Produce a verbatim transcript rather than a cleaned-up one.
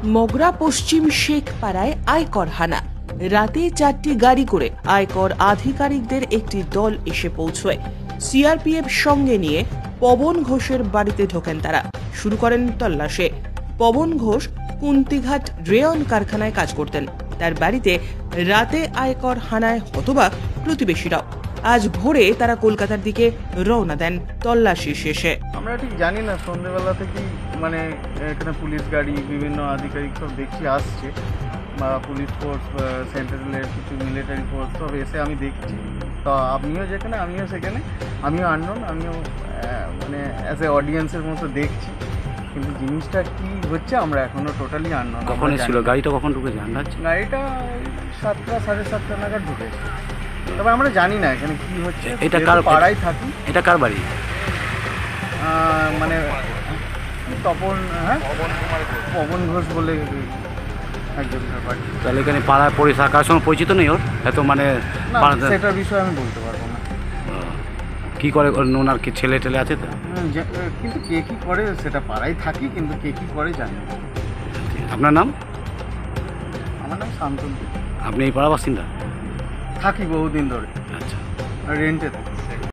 মগরা পশ্চিম শেখ পাড়ায় আয়কর হানা। রাতে চারটি গাড়ি করে আয়কর আধিকারিকদের একটি দল এসে পৌঁছয়। সিআরপিএফ সঙ্গে নিয়ে পবন ঘোষের বাড়িতে ঢোকেন তারা। শুরু করেন তল্লাশি। পবন ঘোষ কুন্তিঘাট রেয়ন কারখানায় কাজ করতেন। তার বাড়িতে রাতে আয়কর হানায় হতবাক প্রতিবেশীরাও। আজ ভোরে তারা কলকাতার দিকে রওনা দেন তল্লাশি শেষে। আমরা ঠিক জানি না, সন্ধ্যেবেলা থেকেই মানে এখানে পুলিশ গাড়ি বিভিন্ন আধিকারিক সব দেখছি আসছে, বা পুলিশ ফোর্স, সেন্ট্রালের কিছু মিলিটারি ফোর্স সব এসে আমি দেখছি। তো আপনিও যেখানে আমিও সেখানে, আমিও আননোন, আমিও মানে অ্যাজ এ অডিয়েন্সের মতো দেখছি, কিন্তু জিনিসটা কি হচ্ছে আমরা এখনো টোটালি আননোন। কখন ছিল গাড়িটা, কখন ঢুকেছে আন্দাজ? গাড়িটা সাতটা সাড়ে সাতটা নাগাদ ঢুকেছে, তবে আমরা জানি না এখানে কি হচ্ছে। এটা কার পাড়ায় থাকি? এটা কার বাড়ি? মানে তপন, হ্যাঁ পবন ঘোষ বলে একজনের বাড়ি। তাহলে এখানে পাড়ায় পরিষেবা কার সঙ্গে পরিচিত নেই ওর এত, মানে সেটার বিষয়ে আমি বলতে পারবো না। কি করে ওনার কি ছেলে টেলে আছে তো? কিন্তু কে কি করে সেটা পাড়ায় থাকি, কিন্তু কে কি করে জানি। আপনার নাম? আমার নাম শান্তনু। আপনি এই পাড়া বাসিন্দা? থাকি বহুদিন ধরে। আচ্ছা, রেন্টে থাকি।